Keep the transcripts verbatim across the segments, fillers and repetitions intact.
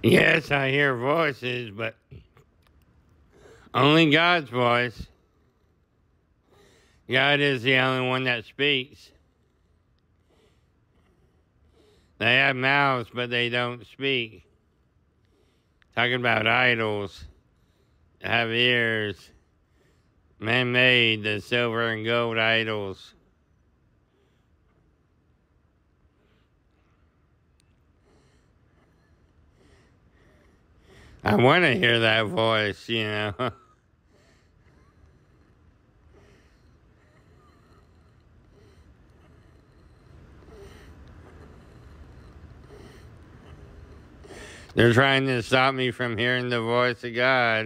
Yes, I hear voices, but only God's voice. God is the only one that speaks. They have mouths, but they don't speak. Talking about idols, have ears, man-made, the silver and gold idols. I want to hear that voice, you know. They're trying to stop me from hearing the voice of God.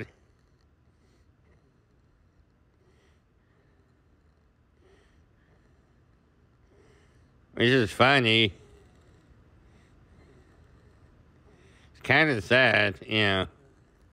Which is funny. It's kind of sad, you know.